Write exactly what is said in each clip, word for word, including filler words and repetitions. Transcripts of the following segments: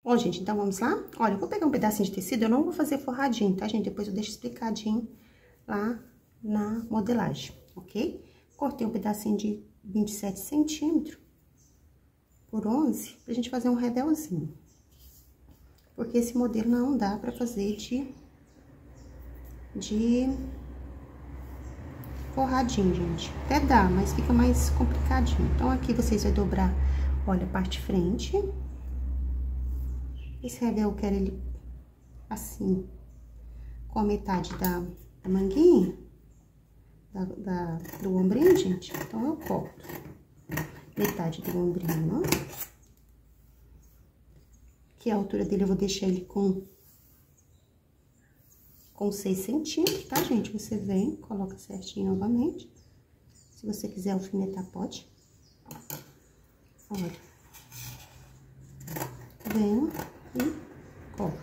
Bom, gente, então vamos lá? Olha, eu vou pegar um pedacinho de tecido, eu não vou fazer forradinho, tá, gente? Depois eu deixo explicadinho lá na modelagem, ok? Cortei um pedacinho de vinte e sete centímetros por onze, pra gente fazer um redelzinho. Porque esse modelo não dá pra fazer de... de... forradinho, gente. Até dá, mas fica mais complicadinho. Então, aqui vocês vão dobrar, olha, a parte de frente. Esse redel eu quero ele assim, com a metade da, da manguinha, da, da, do ombrinho, gente. Então, eu corto metade do ombrinho. Que a altura dele eu vou deixar ele com, com seis centímetros, tá, gente? Você vem, coloca certinho novamente. Se você quiser alfinetar, pode. Olha. Venho e corto.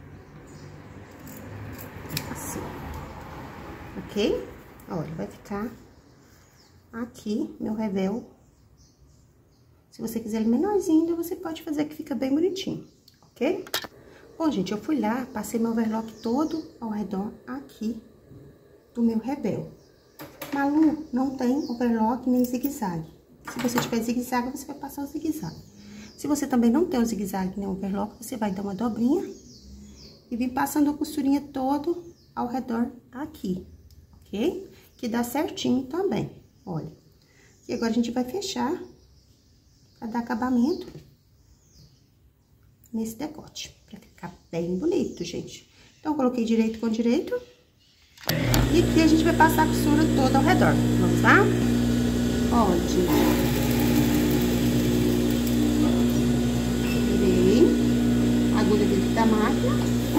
Assim. Ok? Olha, vai ficar aqui meu revel. Se você quiser ele menorzinho, você pode fazer que fica bem bonitinho, ok? Bom, gente, eu fui lá, passei meu overlock todo ao redor aqui do meu revel. Malu, não tem overlock nem zigue-zague. Se você tiver zigue-zague, você vai passar o zigue-zague. Se você também não tem o zigue-zague nem o overlock, você vai dar uma dobrinha e vir passando a costurinha todo ao redor aqui, ok? Que dá certinho também, olha. E agora a gente vai fechar pra dar acabamento nesse decote, pra ficar bem bonito, gente. Então, eu coloquei direito com direito. E aqui a gente vai passar a costura toda ao redor. Vamos lá? Ó, gente. Agulha dentro da máquina.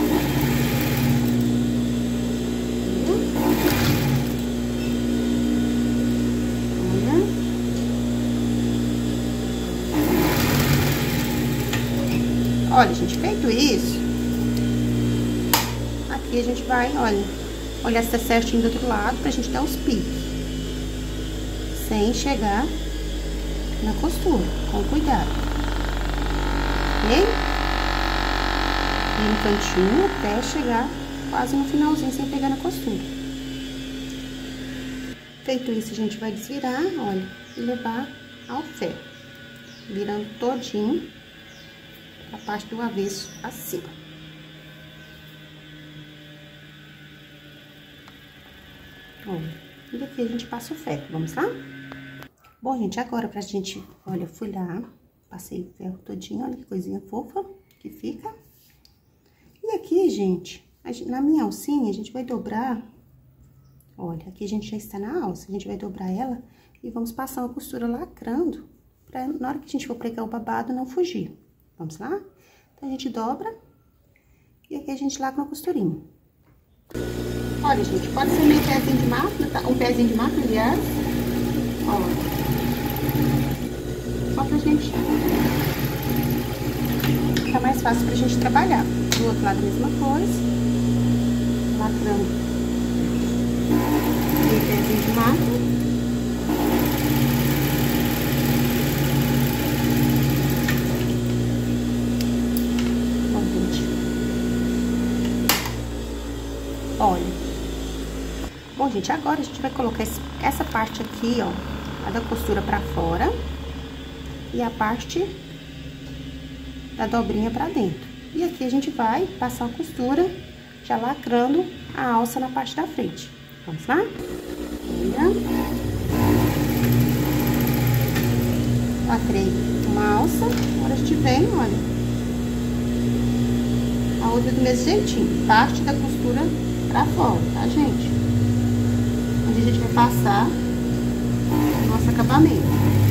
Olha. Olha, gente, feito isso, aqui a gente vai, olha, olhar se tá certinho do outro lado pra gente dar os picos. Sem chegar na costura, com cuidado. Ok? No cantinho até chegar quase no finalzinho sem pegar na costura. Feito isso, a gente vai desvirar, olha, e levar ao ferro, virando todinho a parte do avesso assim. Olha, e daqui a gente passa o ferro, vamos lá? Bom, gente, agora pra gente, olha, fui lá, passei o ferro todinho, olha que coisinha fofa que fica. E aqui, gente, na minha alcinha, a gente vai dobrar, olha, aqui a gente já está na alça, a gente vai dobrar ela e vamos passar uma costura lacrando, pra na hora que a gente for pregar o babado não fugir. Vamos lá? Então, a gente dobra e aqui a gente lacra uma costurinha. Olha, gente, pode ser meio pezinho de máquina, tá? Um pezinho de máquina, aliás. Olha. Só pra gente ficar mais fácil pra gente trabalhar. Do outro lado a mesma coisa, lacrando meio pezinho de máquina. Bom, gente. Olha. Bom, gente, agora a gente vai colocar esse, essa parte aqui, ó, a da costura pra fora e a parte da dobrinha pra dentro. E aqui a gente vai passar a costura, já lacrando a alça na parte da frente. Vamos lá? Olha. Lacrei uma alça, agora a gente vem, olha. A outra do mesmo jeitinho, parte da costura pra fora, tá, gente? Onde a gente vai passar o nosso acabamento.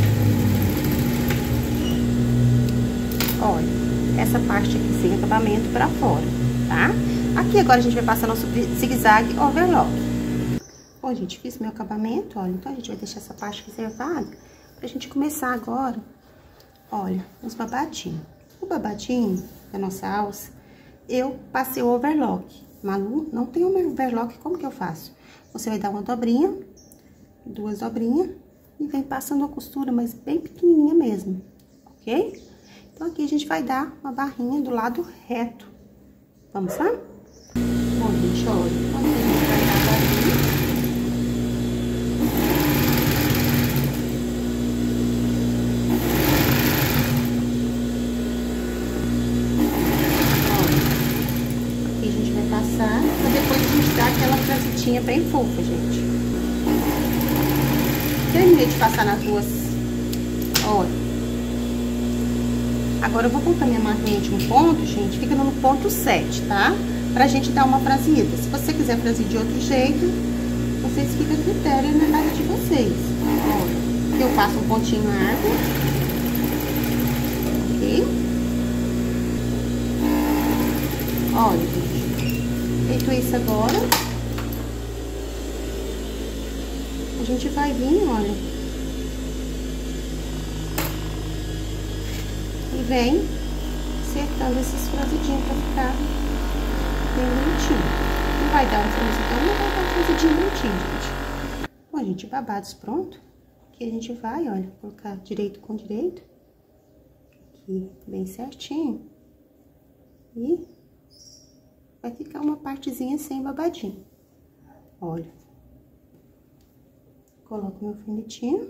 Olha. Essa parte aqui sem acabamento pra fora, tá? Aqui agora a gente vai passar nosso zigue-zague overlock. Bom, gente, fiz meu acabamento, olha, então a gente vai deixar essa parte reservada pra gente começar agora, olha, os babadinhos. O babadinho da nossa alça, eu passei o overlock. Malu, não tem overlock, como que eu faço? Você vai dar uma dobrinha, duas dobrinhas, e vem passando a costura, mas bem pequenininha mesmo, ok? Então, aqui a gente vai dar uma barrinha do lado reto. Vamos lá? Bom, gente, olha, então aqui a gente vai dar a barrinha. Passar, pra depois a gente dar aquela franzitinha bem fofa, gente. Terminei de passar nas duas, olha. Agora eu vou colocar minha marquinha de um ponto, gente, fica no ponto sete, tá? Pra gente dar uma franzida. Se você quiser franzir de outro jeito, vocês ficam a critério na casa de vocês. Olha, aqui eu faço um pontinho largo, ok? Olha, gente. Feito isso agora, a gente vai vir, olha, e vem acertando esses franzidinhos pra ficar bem bonitinho. Não vai dar um franzidão, não vai dar um franzidinho bonitinho, gente. Bom, gente, babados pronto. Aqui a gente vai, olha, colocar direito com direito, aqui bem certinho, e vai ficar uma partezinha sem babadinho. Olha. Coloco meu alfinetinho.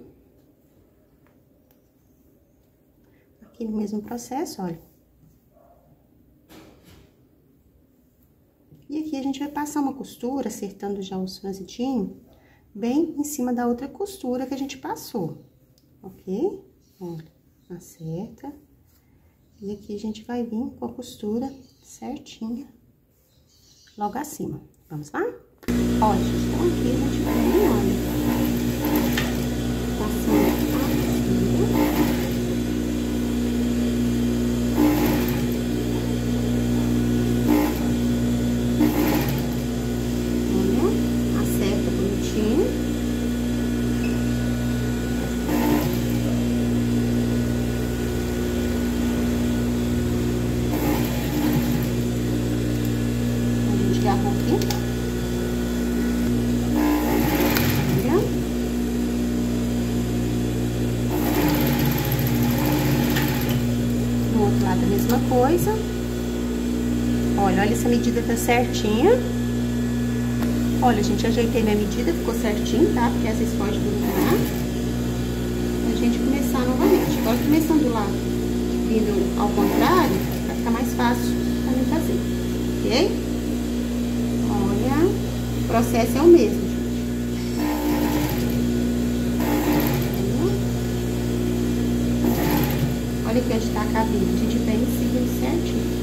Aqui no mesmo processo, olha. E aqui a gente vai passar uma costura, acertando já os franzidinhos, bem em cima da outra costura que a gente passou. Ok? Olha, acerta. E aqui a gente vai vir com a costura certinha logo acima. Vamos lá? Ó, gente, então aqui a gente vem, olha, passando a costura. Olha, acerta bonitinho. A mesma coisa. Olha, olha, essa medida tá certinha. Olha, gente, ajeitei minha medida, ficou certinho, tá? Porque às vezes pode durar. A gente começar novamente. Agora, começando lá, vindo ao contrário, vai ficar mais fácil pra mim fazer, ok? Olha, o processo é o mesmo, gente. Olha aqui onde tá a cabine, a gente vem seguindo certinho.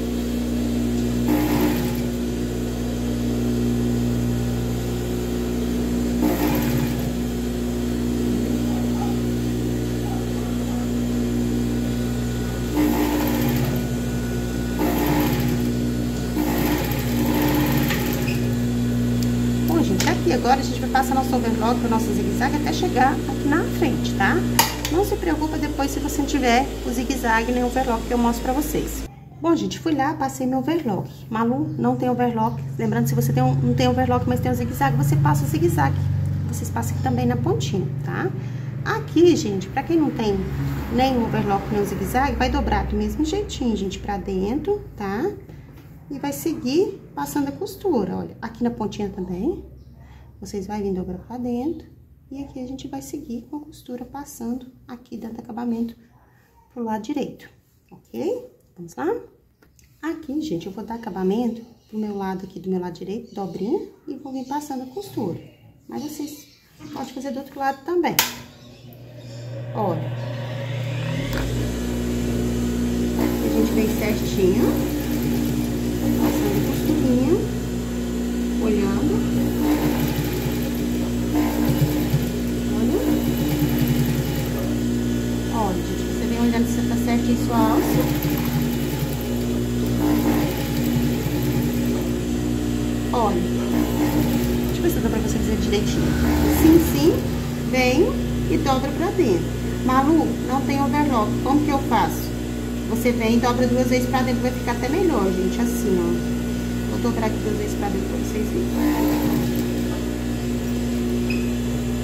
Bom, gente, aqui agora a gente vai passar nosso overlock para o nosso zigue-zague até chegar aqui na frente, tá? Não se preocupa depois se você não tiver o zigue-zague nem o overlock que eu mostro pra vocês. Bom, gente, fui lá, passei meu overlock. Malu, não tem overlock. Lembrando, se você tem um, não tem overlock, mas tem o zigue-zague, você passa o zigue-zague. Vocês passam aqui também na pontinha, tá? Aqui, gente, pra quem não tem nem o overlock nem o zigue-zague, vai dobrar do mesmo jeitinho, gente, pra dentro, tá? E vai seguir passando a costura, olha. Aqui na pontinha também, vocês vão vir dobrar pra dentro. E aqui a gente vai seguir com a costura passando aqui dentro do acabamento pro lado direito, ok? Vamos lá? Aqui, gente, eu vou dar acabamento pro meu lado aqui, do meu lado direito, dobrinha, e vou vir passando a costura. Mas vocês podem fazer do outro lado também. Olha. A gente vem certinho, passando a costurinha, olhando. Olha, gente, você vem olhando se tá certinho sua alça. Olha, deixa eu ver se dá pra você dizer direitinho. Sim, sim, vem e dobra pra dentro. Malu, não tem overlock, como que eu faço? Você vem e dobra duas vezes pra dentro, vai ficar até melhor, gente, assim, ó. Vou dobrar aqui duas vezes pra dentro pra vocês verem.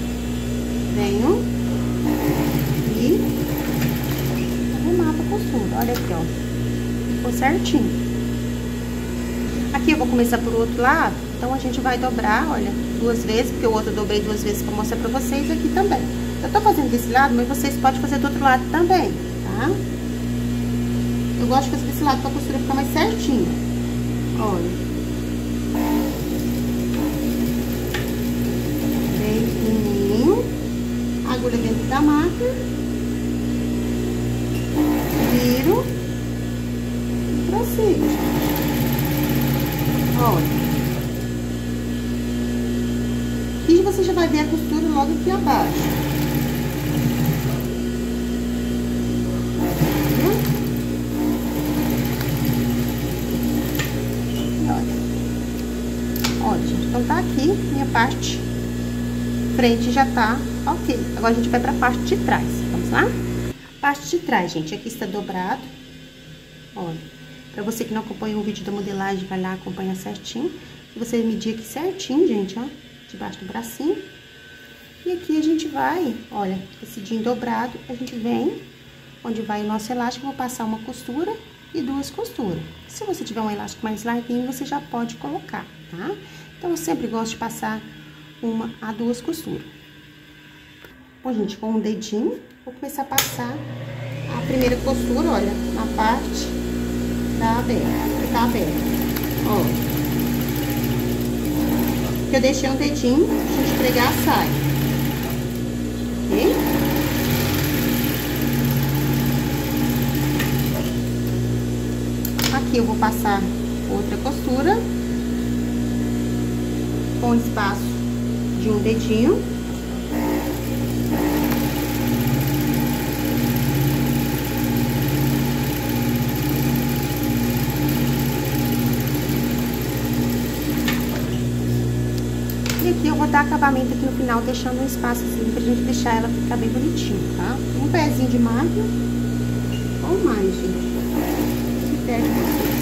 Venho e arrumar a costura, aqui, ó. Ficou certinho. Aqui eu vou começar por outro lado, então a gente vai dobrar, olha, duas vezes, porque o outro eu dobrei duas vezes pra mostrar pra vocês aqui também. Eu tô fazendo desse lado, mas vocês podem fazer do outro lado também, tá? Eu gosto de fazer desse lado pra costura ficar mais certinha. Olha. Bem fininho. Agulha dentro da máquina. Viro. E prossigo, gente. Olha. E você já vai ver a costura logo aqui abaixo. Então, tá aqui, minha parte frente já tá ok. Agora, a gente vai pra parte de trás. Vamos lá? Parte de trás, gente. Aqui está dobrado. Olha. Pra você que não acompanhou o vídeo da modelagem, vai lá acompanhar certinho. E você medir aqui certinho, gente, ó. Debaixo do bracinho. E aqui a gente vai, olha, esse jean dobrado, a gente vem onde vai o nosso elástico. Vou passar uma costura e duas costuras. Se você tiver um elástico mais larguinho, você já pode colocar, tá? Então, eu sempre gosto de passar uma a duas costuras. Bom, gente, com um dedinho, vou começar a passar a primeira costura, olha, na parte da aberta, que tá aberta. Ó. Que eu deixei um dedinho pra gente pregar a saia. Ok? Aqui eu vou passar outra costura com espaço de um dedinho. E aqui eu vou dar acabamento aqui no final, deixando um espaçozinho pra gente deixar ela ficar bem bonitinho, tá? Um pezinho de máquina ou mais, gente. Se perde vocês.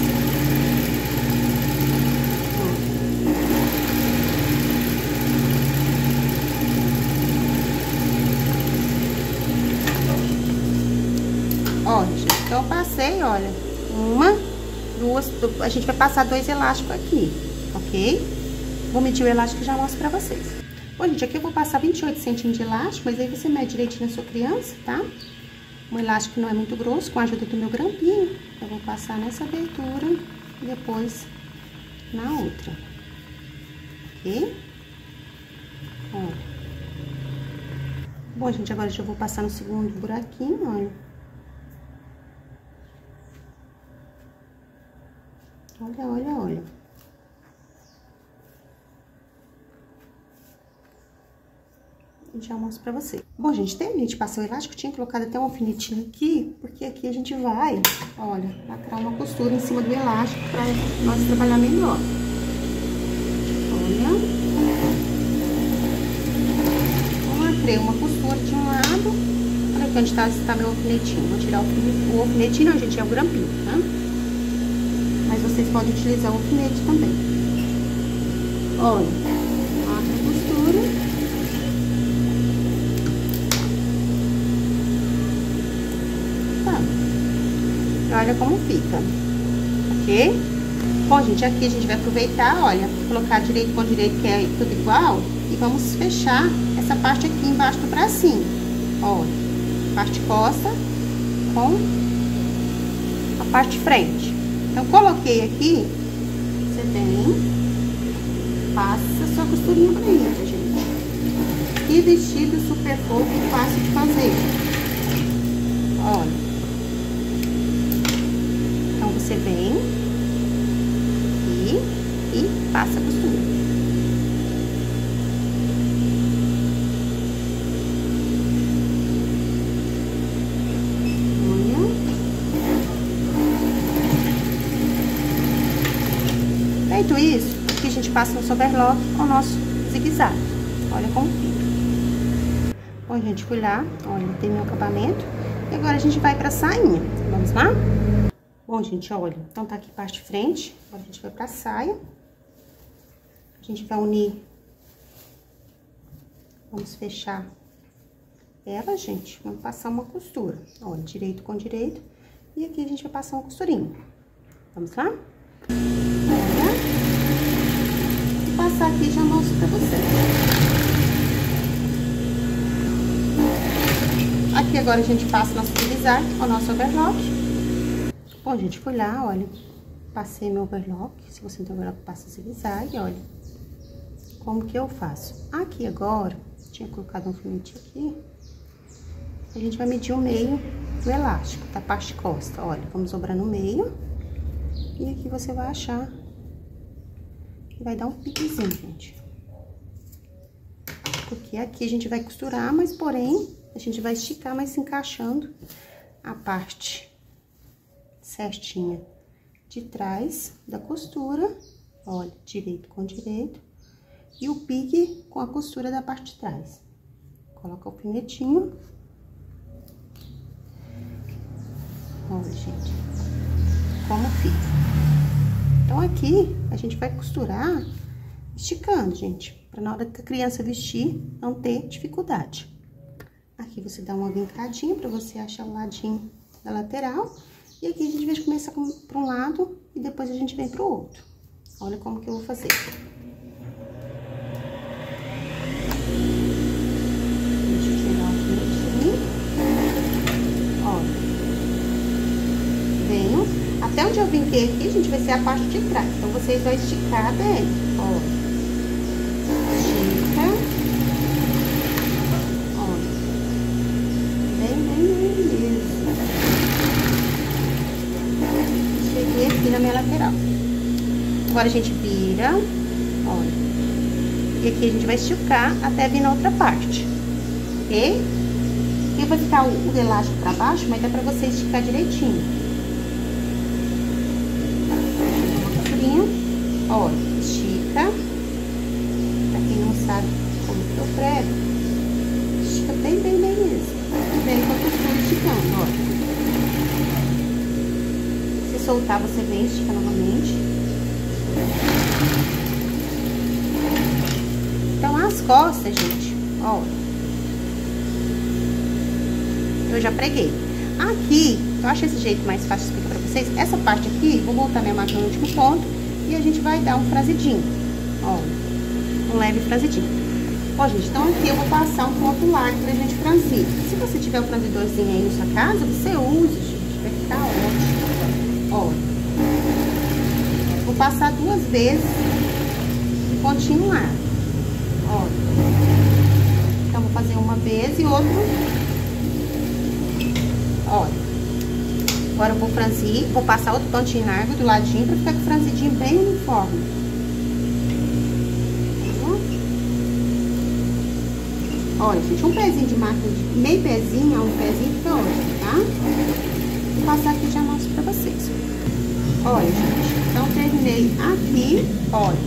Ó, gente, então eu passei, olha, uma, duas, a gente vai passar dois elásticos aqui, ok? Vou medir o elástico e já mostro pra vocês. Bom, gente, aqui eu vou passar vinte e oito centímetros de elástico, mas aí você mede direitinho na sua criança, tá? Um elástico que não é muito grosso, com a ajuda do meu grampinho, eu vou passar nessa abertura e depois na outra, ok? Ó. Bom, gente, agora eu já vou passar no segundo buraquinho, olha. Olha, olha, olha. E já mostro pra vocês. Bom, gente, terminei de passar o elástico. Tinha colocado até um alfinetinho aqui, porque aqui a gente vai, olha, lacrar uma costura em cima do elástico pra nós trabalhar melhor. Olha. Então, lacrei uma costura de um lado. Olha aqui onde tá, tá meu alfinetinho. Vou tirar o alfinetinho. O alfinetinho não, gente, é o grampinho, tá? Mas vocês podem utilizar o alfinete também. Olha, abre a costura. Tá. E olha como fica, ok? Bom, gente, aqui a gente vai aproveitar, olha, colocar direito com direito, que é tudo igual. E vamos fechar essa parte aqui embaixo do bracinho. Olha, parte costa com a parte frente. Então, coloquei aqui, você vem, passa sua costurinha bonita, gente. Que vestido super fofo e fácil de fazer. Olha. Então, você vem aqui e passa a costura. Feito isso, aqui a gente passa no overlock com o nosso zigue-zague. Olha como fica. Bom, gente, fui lá, olha, tem meu acabamento. E agora a gente vai pra sainha. Vamos lá? Bom, gente, olha, então tá aqui parte frente. Agora a gente vai pra saia. A gente vai unir. Vamos fechar ela, gente. Vamos passar uma costura. Olha, direito com direito. E aqui a gente vai passar uma costurinha. Vamos lá? Vou passar aqui e já mostro pra vocês. Aqui agora a gente passa nosso zigue-zague, o nosso overlock. Bom, gente, fui lá, olha, passei meu overlock. Se você não tem overlock, passa o zigue-zague, olha. Como que eu faço? Aqui agora, tinha colocado um alfinete aqui. A gente vai medir o meio do elástico, da parte de costa. Olha, vamos dobrar no meio. E aqui você vai achar que vai dar um piquezinho, gente. Porque aqui a gente vai costurar, mas porém, a gente vai esticar, mas se encaixando a parte certinha de trás da costura. Olha, direito com direito. E o pique com a costura da parte de trás. Coloca o alfinetinho. Olha, gente, como fica. Então, aqui, a gente vai costurar esticando, gente, pra na hora que a criança vestir, não ter dificuldade. Aqui, você dá uma vincadinha pra você achar o ladinho da lateral. E aqui, a gente vai começar pra um lado e depois a gente vem pro outro. Olha como que eu vou fazer. Deixa eu tirar o alfinetinho. Olha. Venho, até onde eu vinquei aqui, gente, vai ser a parte de trás. Então, vocês vão esticar bem, ó. Estica. Ó. Bem, bem, bem mesmo. Cheguei aqui na minha lateral. Agora, a gente vira, olha. E aqui a gente vai esticar até vir na outra parte, ok? Aqui vai ficar o, o elástico pra baixo, mas dá pra você esticar direitinho. Olha, estica. Pra quem não sabe como que eu prego, estica bem, bem, bem mesmo. E vem com a costura esticando, olha. Se soltar, você vem e estica novamente. Então, as costas, gente, olha. Eu já preguei. Aqui, eu acho esse jeito mais fácil de explicar pra vocês. Essa parte aqui, vou voltar minha máquina no último ponto. E a gente vai dar um franzidinho, ó, um leve franzidinho. Ó, gente, então aqui eu vou passar um ponto largo pra gente franzir. Se você tiver um franzidorzinho aí na sua casa, você usa, gente, vai ficar ótimo. Ó, vou passar duas vezes um pontinho largo, ó. Então, vou fazer uma vez e outro, olha. Agora eu vou franzir, vou passar outro pontinho largo do ladinho pra ficar com o franzidinho bem uniforme. Olha, gente, um pezinho de máquina, meio pezinho a um pezinho fica ótimo, tá? Vou passar aqui e já mostro pra vocês. Olha, gente, então terminei aqui, olha.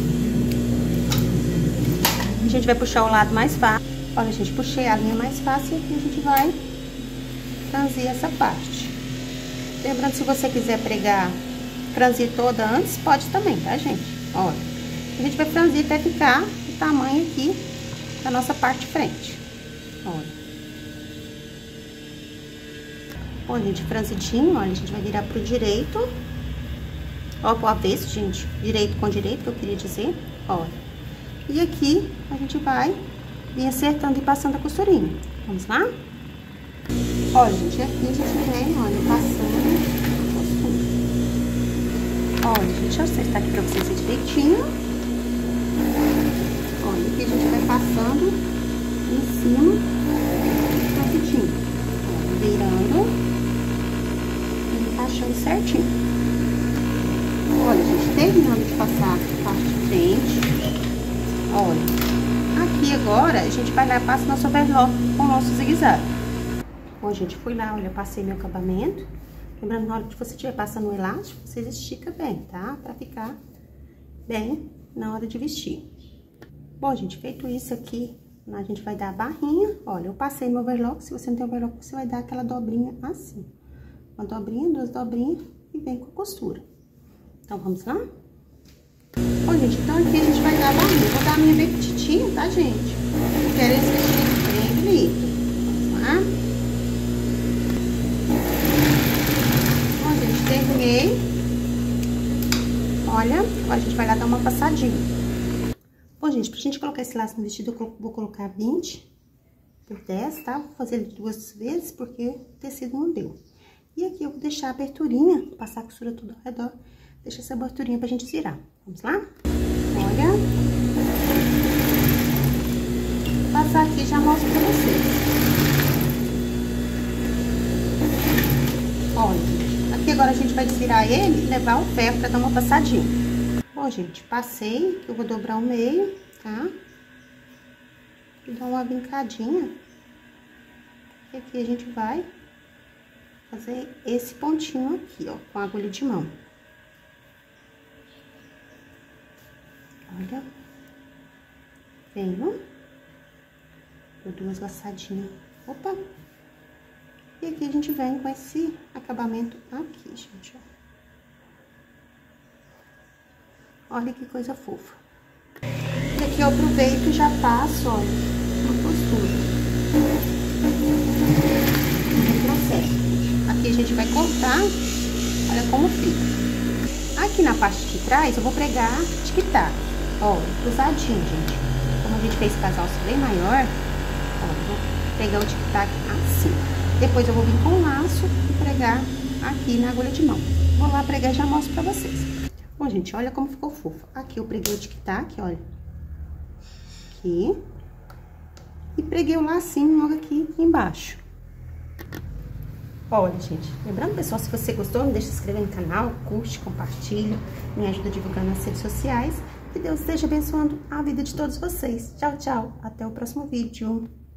A gente vai puxar o lado mais fácil. Olha, gente, puxei a linha mais fácil e aqui a gente vai franzir essa parte. Lembrando, se você quiser pregar, franzir toda antes, pode também, tá, gente? Olha, a gente vai franzir até ficar o tamanho aqui da nossa parte de frente. Olha. Bom, gente, franzidinho, olha, a gente vai virar pro direito. Ó, pro avesso, gente, direito com direito, que eu queria dizer, olha. E aqui, a gente vai vir acertando e passando a costurinha. Vamos lá? Olha, gente, aqui a gente vem, olha, passando a costura. Olha, gente, deixa eu acertar aqui pra vocês verem direitinho. Olha, aqui a gente vai passando em cima do franzidinho. Virando e encaixando certinho. Olha, gente, terminando de passar a parte de frente. Olha, aqui agora a gente vai lá e passa nosso overlock com o nosso zigue-zague. Bom, gente, fui lá, olha, passei meu acabamento. Lembrando, na hora que você estiver passando o elástico, vocês esticam bem, tá? Pra ficar bem na hora de vestir. Bom, gente, feito isso aqui, a gente vai dar a barrinha. Olha, eu passei meu overlock. Se você não tem overlock, você vai dar aquela dobrinha assim. Uma dobrinha, duas dobrinhas e vem com a costura. Então, vamos lá? Bom, gente, então aqui a gente vai dar a barrinha. Vou dar a minha bem petitinha, tá, gente? Eu quero esse vestido bem bonito. Vamos lá? Agora a gente vai lá dar uma passadinha. Bom, gente, pra gente colocar esse laço no vestido, eu vou colocar vinte por dez, tá? Vou fazer ele duas vezes, porque o tecido não deu. E aqui eu vou deixar a aberturinha, passar a costura tudo ao redor, deixa essa aberturinha pra gente virar. Vamos lá? Olha. Vou passar aqui e já mostro pra vocês. Olha, aqui agora a gente vai desvirar ele e levar o ferro pra dar uma passadinha. Bom, gente, passei, eu vou dobrar o meio, tá? E dar uma brincadinha. E aqui a gente vai fazer esse pontinho aqui, ó, com a agulha de mão. Olha. Venho. Dou duas laçadinhas. Opa! E aqui a gente vem com esse acabamento aqui, gente, ó. Olha que coisa fofa. E aqui eu aproveito e já passo, olha, uma costura. No processo. Aqui a gente vai cortar, olha como fica. Aqui na parte de trás eu vou pregar tic-tac, olha, cruzadinho, gente. Como a gente fez casalço bem maior, ó, vou pegar o tic-tac assim. Depois eu vou vir com o laço e pregar aqui na agulha de mão. Vou lá pregar e já mostro pra vocês. Bom, gente, olha como ficou fofo. Aqui eu preguei o tic-tac, olha. Aqui. E preguei o lacinho logo aqui embaixo. Olha, gente, lembrando, pessoal, se você gostou, não deixe de se inscrever no canal, curte, compartilha, me ajuda divulgando nas redes sociais. Que Deus esteja abençoando a vida de todos vocês. Tchau, tchau. Até o próximo vídeo.